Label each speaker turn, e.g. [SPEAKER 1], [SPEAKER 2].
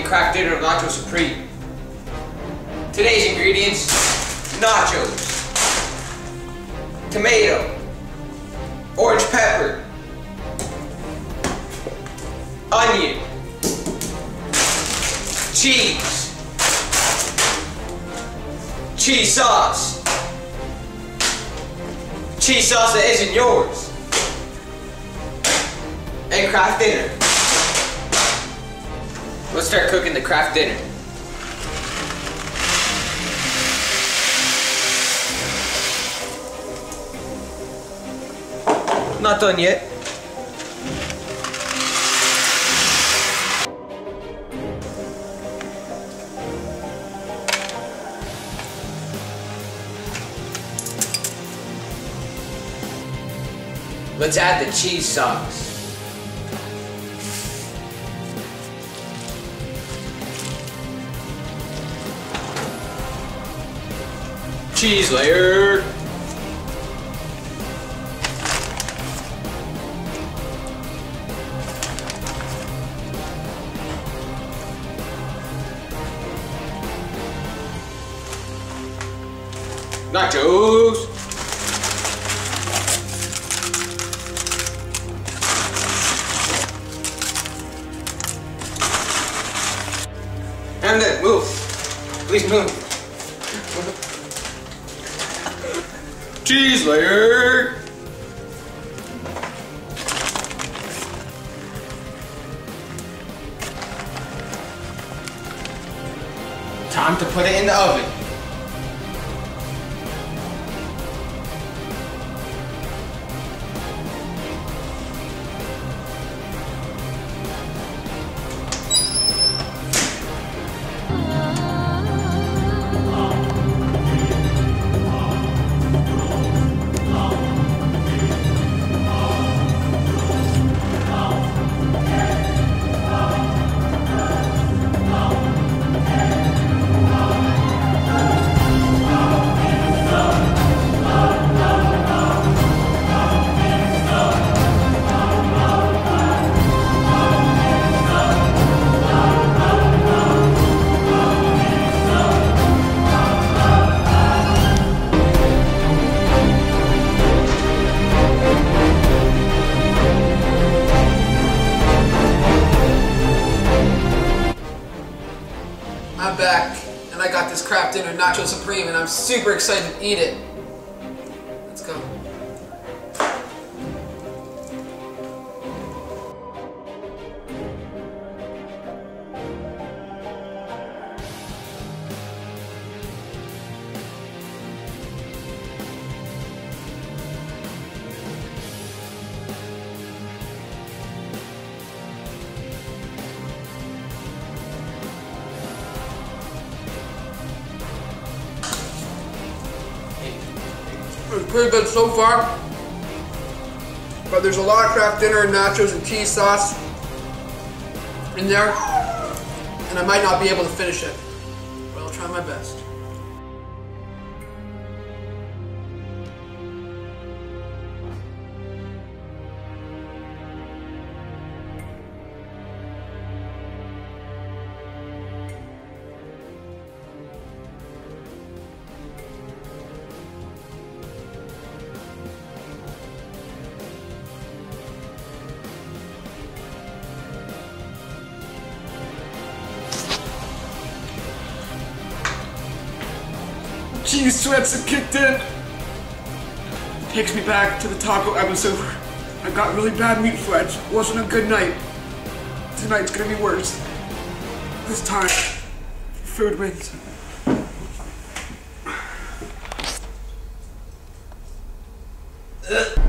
[SPEAKER 1] Kraft dinner of Nacho Supreme. Today's ingredients: nachos, tomato, orange pepper, onion, cheese, cheese sauce that isn't yours, and Kraft dinner. Let's start cooking the Kraft dinner. Not done yet. Let's add the cheese sauce. Cheese layer. Nachos. And then move. Please move. Cheese layer. Time to put it in the oven.
[SPEAKER 2] I'm back, and I got this Kraft dinner Nacho Supreme, and I'm super excited to eat it. Let's go. It's pretty good so far, but there's a lot of Kraft dinner and nachos and cheese sauce in there, and I might not be able to finish it, but I'll try my best.
[SPEAKER 3] Cheese sweats have kicked in. Takes me back to the taco episode where I got really bad meat sweats. It wasn't a good night. Tonight's gonna be worse. This time, food wins.